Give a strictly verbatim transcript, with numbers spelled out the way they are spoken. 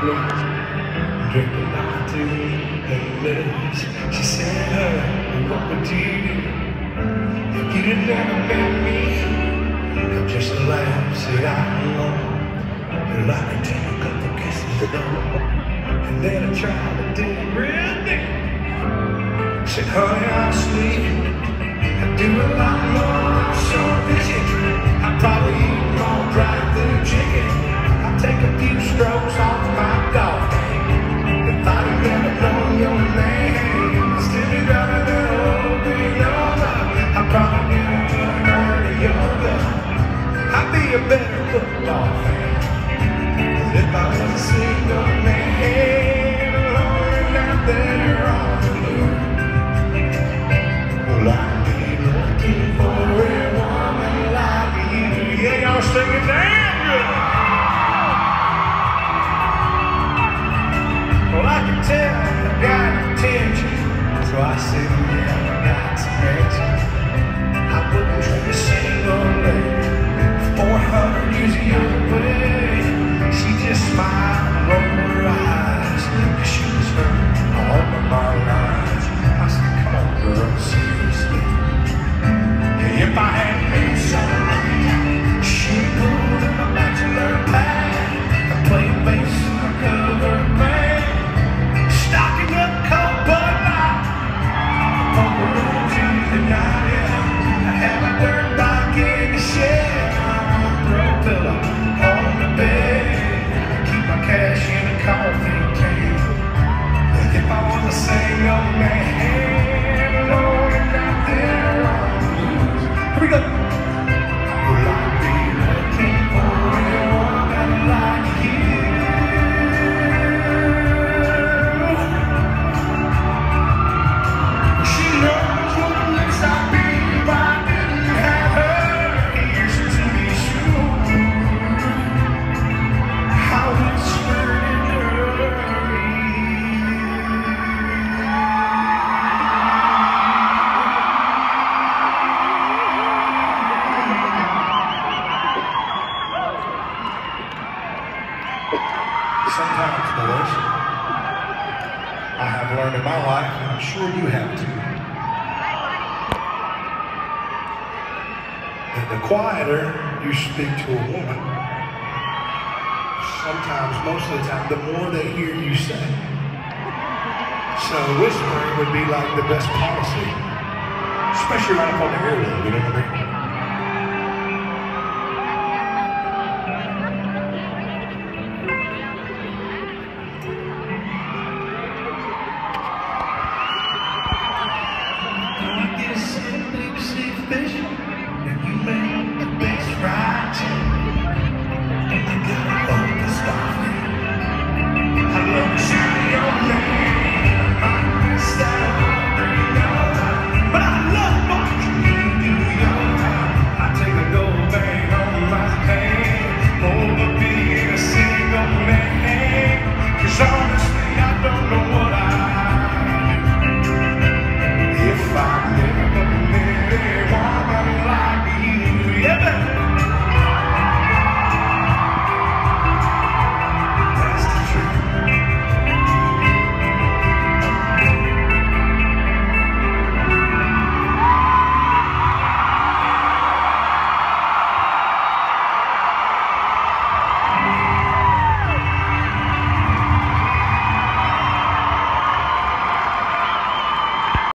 blues. Drinking out to her lips. She said, "Hey, what would you do if you didn't ever met me? I'm just a laugh, said I'm alone. And I can take a couple kisses though." And then I tried to do it real deep. Said, "Honey, I'm sleeping. I do a lot more short vision. I probably eat more drive-through chicken. I take a few strokes off my golf game. If I'd have never known your name, still be better than old granola. I probably never heard of yoga. I'd be a better football fan. And if I was a single man, alone and out there on the moon, well, I'd be looking for a woman like you." Yeah, y'all singing damn good. Well, I can tell I got attention, so I said, "Yeah, I got some mention. I wouldn't trade a single lady for a hundred years of your way." She just smiled and rolled her eyes, 'cause she was hurt all of my lies. I said, "Come on, girl, seriously. Yeah, if I had been somebody, she'd pulled in my bachelor pad and played bass in my cover band, stocking up cold Bud Light, poker room Tuesday night. Yeah, I had my dirt bike in the shed, I throw a pillow on the bed, keep my cash in a coffee can. If I was a single man, alone and out there on the blues." Here we go. Well, I'd be looking for a woman like you. She knows what it looks like me if I didn't have her. Here's to be sure. I whispered in her ear. Sometimes, boys, I have learned in my life, and I'm sure you have too, that the quieter you speak to a woman, sometimes, most of the time, the more they hear you say. So whispering would be like the best policy, especially right up on the earlobe, you know what I mean?